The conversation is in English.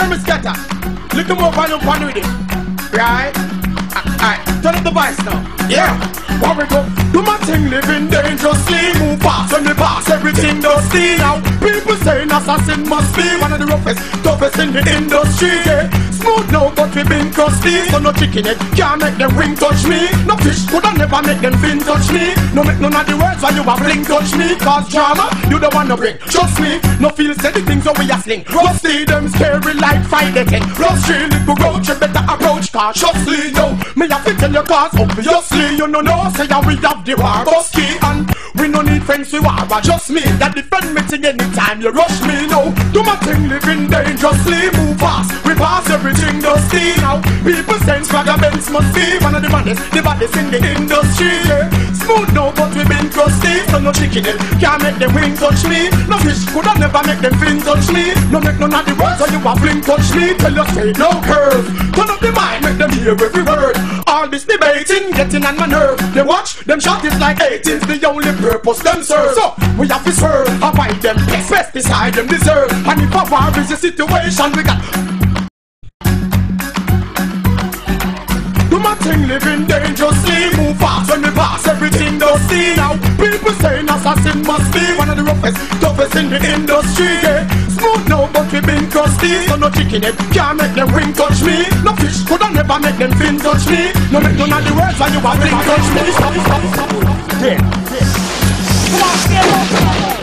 Hear me scatter. Little more volume on with it. Right? Alright, turn up the bass now. Yeah. What we go? Do my thing, living dangerously. Move fast when we pass, everything dusty now. People saying assassin must be one of the roughest, toughest in the industry. Yeah. Smooth now, but we been crusty. So no chicken head can't make them wing touch me. No fish coulda never make them fin touch me. No make none of the words while you a bling touch me. Cause drama, you the one to bring. Trust me, no feel steady things so we a sling. Rusty, them scary like fighting. Rusty, little roach, you better approach cautiously. Yo, me have to tell you cause obviously you know say that we have the war busky. And we no need friends we war, but just me that defend me thing anytime you rush me. No, do my thing living dangerously. Move fast, we pass everything dusty now. People saying Swagger Benz must be one of the baddest in the industry. Yeah. Smooth now, but we been crusty. So no chicken head can't make them wing touch me. No fish coulda never make them fin touch me. No make none of the words so you a fling touch me. Tell you say no curve. Turn up the mind, make them hear every word. All this debating, getting on my nerve. They watch, them shot is like 18's the only purpose them serve. So, we have to swerve, avoid them, pesticide them deserve. And if a war is the situation, we got do my thing, living dangerously. Move fast when we pass, everything dusty now. People saying assassin must be one of the roughest, toughest in the industry. Yeah. Smooth now, but we been crusty. So no chicken head can't make them wing touch me. No fish coulda never make them fin touch me. No make none of the words while you a fling touch me. Yeah. Come on, stand up.